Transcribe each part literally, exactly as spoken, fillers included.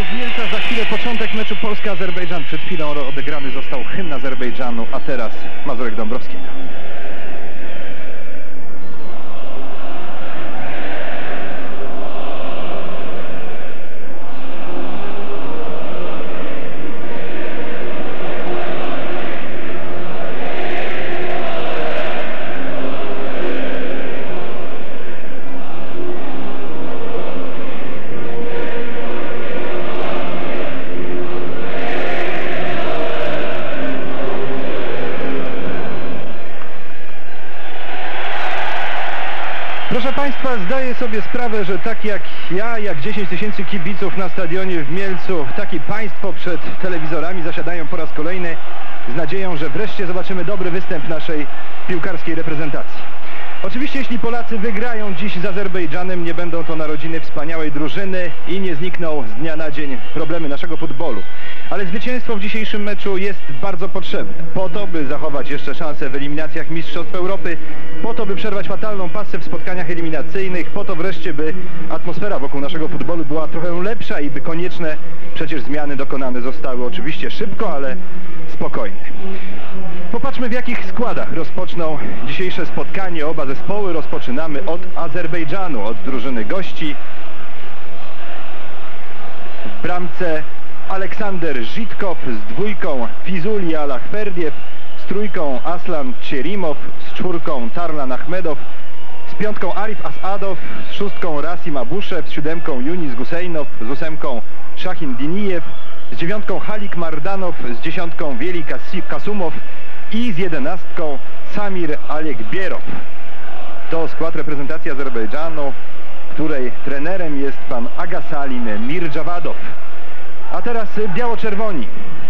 w Mielcach, za chwilę początek meczu Polska-Azerbejdżan. Przed chwilą odegrany został hymn Azerbejdżanu, a teraz Mazurek Dąbrowskiego. Proszę Państwa, zdaję sobie sprawę, że tak jak ja, jak dziesięć tysięcy kibiców na stadionie w Mielcu, tak i Państwo przed telewizorami zasiadają po raz kolejny z nadzieją, że wreszcie zobaczymy dobry występ naszej piłkarskiej reprezentacji. Oczywiście jeśli Polacy wygrają dziś z Azerbejdżanem, nie będą to narodziny wspaniałej drużyny i nie znikną z dnia na dzień problemy naszego futbolu. Ale zwycięstwo w dzisiejszym meczu jest bardzo potrzebne. Po to, by zachować jeszcze szansę w eliminacjach Mistrzostw Europy, po to, by przerwać fatalną pasę w spotkaniach eliminacyjnych, po to wreszcie, by atmosfera wokół naszego futbolu była trochę lepsza i by konieczne przecież zmiany dokonane zostały oczywiście szybko, ale spokojnie. Popatrzmy, w jakich składach rozpoczną dzisiejsze spotkanie oba zespoły. Rozpoczynamy od Azerbejdżanu, od drużyny gości. W bramce Aleksander Żitkow z dwójką Fizuli Alahverdiev, z trójką Aslan Çerimow, z czwórką Tarlan Ahmedow, z piątką Arif Asadow, z szóstką Rasim Abushev, z siódemką Yunis Guseinow, z ósemką Shahin Diniyev, z dziewiątką Halik Mardanow, z dziesiątką Wieli Kasumow i z jedenastką Samir Alegbierow. To skład reprezentacji Azerbejdżanu, której trenerem jest pan Agasalin Mirjavadow. A teraz biało-czerwoni.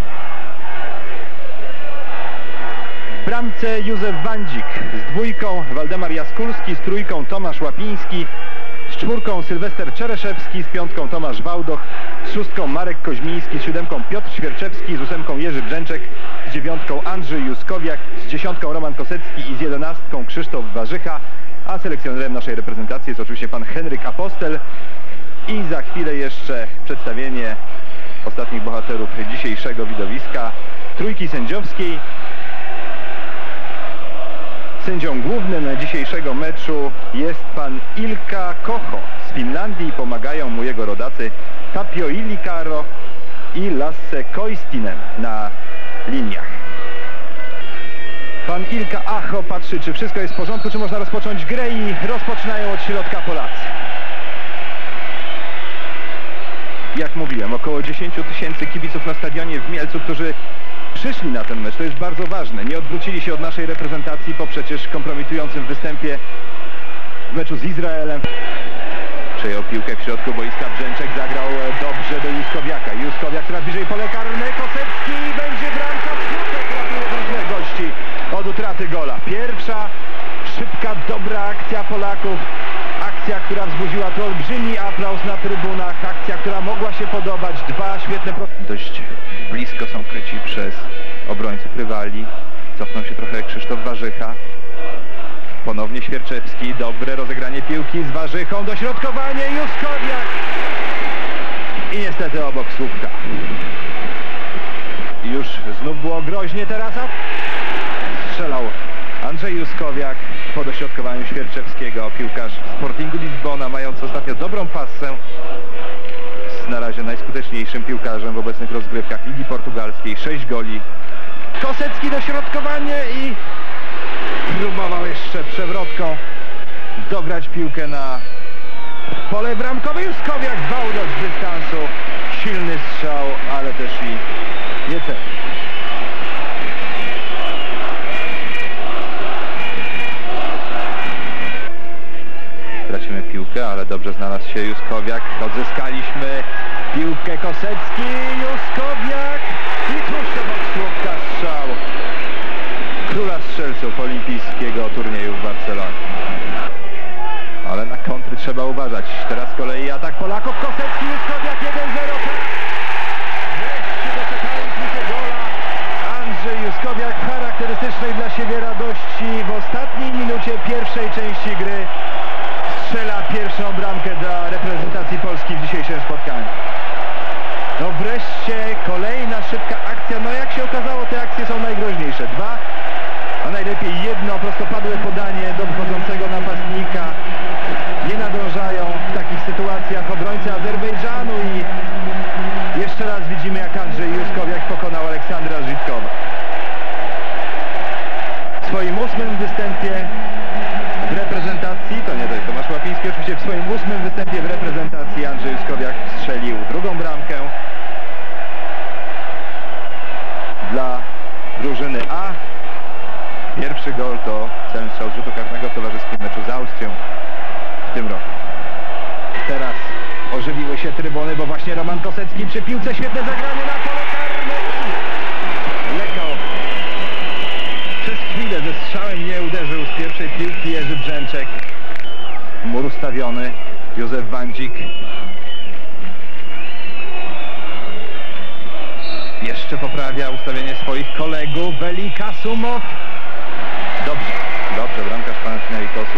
W bramce Józef Wandzik, z dwójką Waldemar Jaskulski, z trójką Tomasz Łapiński, z czwórką Sylwester Czereszewski, z piątką Tomasz Wałdoch, z szóstką Marek Koźmiński, z siódemką Piotr Świerczewski, z ósemką Jerzy Brzęczek, z dziewiątką Andrzej Juskowiak, z dziesiątką Roman Kosecki i z jedenastką Krzysztof Warzycha, a selekcjonerem naszej reprezentacji jest oczywiście pan Henryk Apostel. I za chwilę jeszcze przedstawienie ostatnich bohaterów dzisiejszego widowiska, trójki sędziowskiej. Sędzią głównym dzisiejszego meczu jest pan Ilkka Kocho z Finlandii. Pomagają mu jego rodacy Tapio Illikaro i Lasse Koistinen na liniach. Pan Ilkka Acho patrzy, czy wszystko jest w porządku, czy można rozpocząć grę, i rozpoczynają od środka Polacy. Jak mówiłem, około dziesięć tysięcy kibiców na stadionie w Mielcu, którzy przyszli na ten mecz. To jest bardzo ważne. Nie odwrócili się od naszej reprezentacji po przecież kompromitującym występie w meczu z Izraelem. Przejął piłkę w środku boiska Brzęczek, zagrał dobrze do Juskowiaka. Juskowiak coraz bliżej pole karne, Kosecki, i będzie bramka. Słupek ratuje drużynę gości od utraty gola. Pierwsza szybka, dobra akcja Polaków. Akcja, która wzbudziła tu olbrzymi aplauz na trybunach. Akcja, która mogła się podobać. Dwa świetne... Dość blisko są kryci przez obrońców rywali. Cofnął się trochę Krzysztof Warzycha. Ponownie Świerczewski. Dobre rozegranie piłki z Warzychą. Dośrodkowanie, Juskowiak. I niestety obok słupka. Już znów było groźnie teraz. A strzelał Andrzej Juskowiak po dośrodkowaniu Świerczewskiego. Piłkarz Sportingu Lizbona, mając ostatnio dobrą passę, z na razie najskuteczniejszym piłkarzem w obecnych rozgrywkach Ligi Portugalskiej. sześć goli. Kosecki, dośrodkowanie i próbował jeszcze przewrotką dograć piłkę na pole bramkowe. Juskowiak Wałdoch z dystansu. Silny strzał, ale też i niecelny. Tracimy piłkę, ale dobrze znalazł się Juskowiak. Odzyskaliśmy piłkę. Kosecki, Juskowiak i tuż obok słupka strzał króla strzelców olimpijskiego turnieju w Barcelonie. Ale na kontry trzeba uważać. Teraz z kolei atak Polaków. Kosecki, Juskowiak, jeden zero. Wreszcie doczekaliśmy się gola. Andrzej Juskowiak w charakterystycznej dla siebie radości w ostatniej minucie pierwszej części gry strzela pierwszą bramkę dla reprezentacji Polski w dzisiejszym spotkaniu. wreszcie kolejna szybka akcja. No jak się okazało, te akcje są najgroźniejsze. Dwa, a najlepiej jedno prostopadłe podanie do wychodzącego napastnika. Nie nadążają w takich sytuacjach obrońcy Azerbejdżanu i jeszcze raz widzimy, jak Andrzej Juskowiak pokonał Aleksandra Żitkowa. W swoim ósmym występie w reprezentacji, to nie, to jest Tomasz Łapiński, oczywiście w swoim ósmym występie w reprezentacji Andrzej Juskowiak strzelił drugą bramkę dla drużyny A. Pierwszy gol to celny strzał z rzutu karnego w towarzyskim meczu z Austrią w tym roku. Teraz ożywiły się trybuny, bo właśnie Roman Kosecki przy piłce, świetne zagranie na pole karne i lekko przez chwilę ze strzałem nie uderzył z pierwszej piłki Jerzy Brzęczek. Mur ustawiony, Józef Wandzik. Jeszcze poprawia ustawienie swoich kolegów. Velika Sumow. Dobrze, dobrze, bramkarz Panathinaikosu.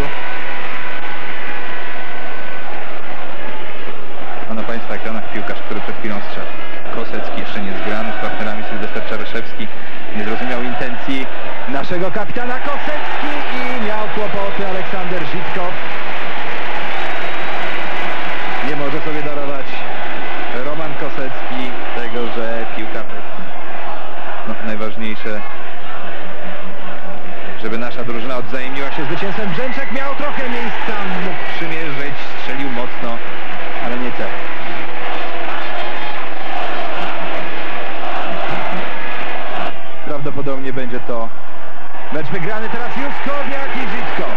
A na Państwa ekranach piłkarz, który przed chwilą strzelił. Kosecki jeszcze nie zgrany z partnerami. Sylwester Czareszewski nie zrozumiał intencji naszego kapitana. Kosecki i miał kłopoty Aleksander Żitkow. Nie może sobie darować Roman Kosecki tego, że piłka, no, najważniejsze, żeby nasza drużyna odwzajemniła się zwycięstwem. Brzęczek miał trochę miejsca, mógł przymierzyć, strzelił mocno, ale nie celnie. Prawdopodobnie będzie to mecz wygrany. Teraz Juskowiak i Żitkow.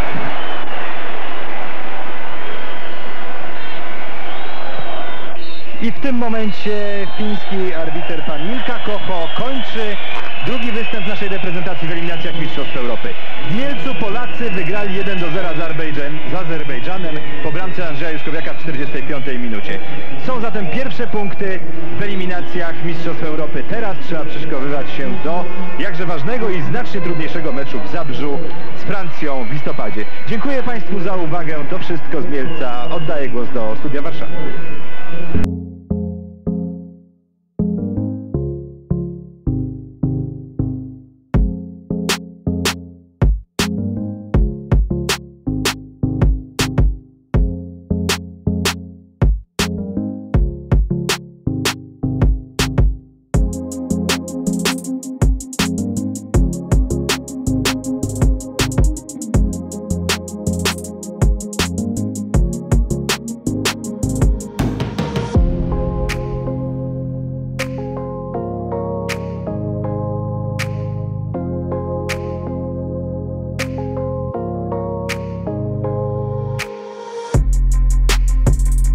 I w tym momencie fiński arbiter pan Ilka Kocho kończy drugi występ w naszej reprezentacji w eliminacjach Mistrzostw Europy. W Mielcu Polacy wygrali jeden do zera z, Azerbejdżan, z Azerbejdżanem po bramce Andrzeja Juskowiaka w czterdziestej piątej minucie. Są zatem pierwsze punkty w eliminacjach Mistrzostw Europy. Teraz trzeba przyszykowywać się do jakże ważnego i znacznie trudniejszego meczu w Zabrzu z Francją w listopadzie. Dziękuję Państwu za uwagę. To wszystko z Mielca. Oddaję głos do Studia Warszawy.